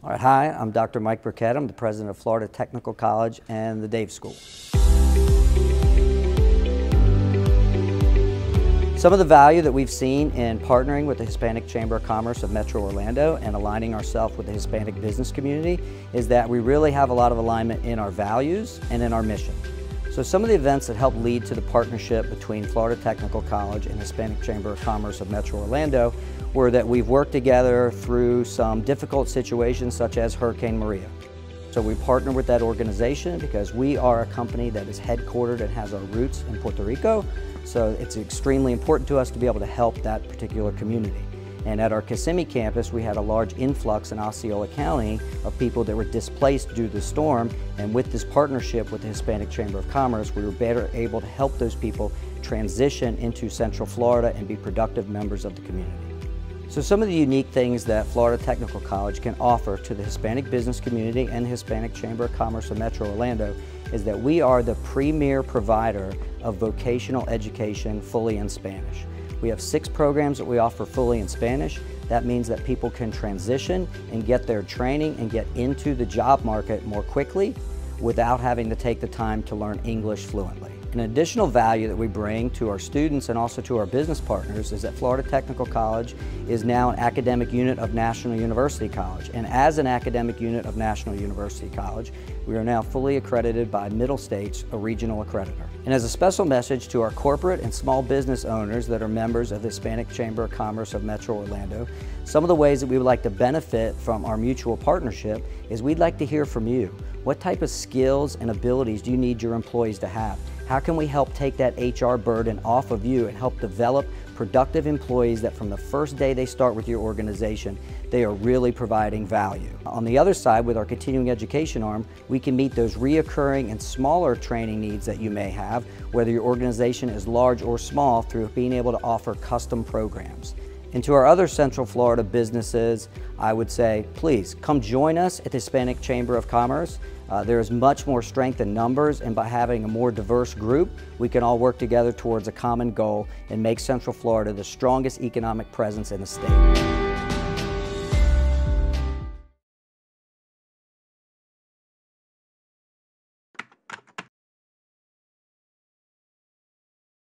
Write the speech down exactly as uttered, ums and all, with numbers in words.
All right, hi, I'm Doctor Mike Burkett. I'm the president of Florida Technical College and the Dave School. Some of the value that we've seen in partnering with the Hispanic Chamber of Commerce of Metro Orlando and aligning ourselves with the Hispanic business community is that we really have a lot of alignment in our values and in our mission. So some of the events that helped lead to the partnership between Florida Technical College and Hispanic Chamber of Commerce of Metro Orlando were that we've worked together through some difficult situations such as Hurricane Maria. So we partner with that organization because we are a company that is headquartered and has our roots in Puerto Rico. So it's extremely important to us to be able to help that particular community. And at our Kissimmee campus, we had a large influx in Osceola County of people that were displaced due to the storm. And with this partnership with the Hispanic Chamber of Commerce, we were better able to help those people transition into Central Florida and be productive members of the community. So some of the unique things that Florida Technical College can offer to the Hispanic business community and the Hispanic Chamber of Commerce of Metro Orlando is that we are the premier provider of vocational education fully in Spanish. We have six programs that we offer fully in Spanish. That means that people can transition and get their training and get into the job market more quickly without having to take the time to learn English fluently. An additional value that we bring to our students and also to our business partners is that Florida Technical College is now an academic unit of National University College. And as an academic unit of National University College, we are now fully accredited by Middle States, a regional accreditor. And as a special message to our corporate and small business owners that are members of the Hispanic Chamber of Commerce of Metro Orlando, some of the ways that we would like to benefit from our mutual partnership is we'd like to hear from you. What type of skills and abilities do you need your employees to have? How can we help take that H R burden off of you and help develop productive employees that from the first day they start with your organization, they are really providing value. On the other side, with our continuing education arm, we can meet those reoccurring and smaller training needs that you may have, whether your organization is large or small, through being able to offer custom programs. And to our other Central Florida businesses, I would say, please come join us at the Hispanic Chamber of Commerce. Uh, there is much more strength in numbers, and by having a more diverse group, we can all work together towards a common goal and make Central Florida the strongest economic presence in the state.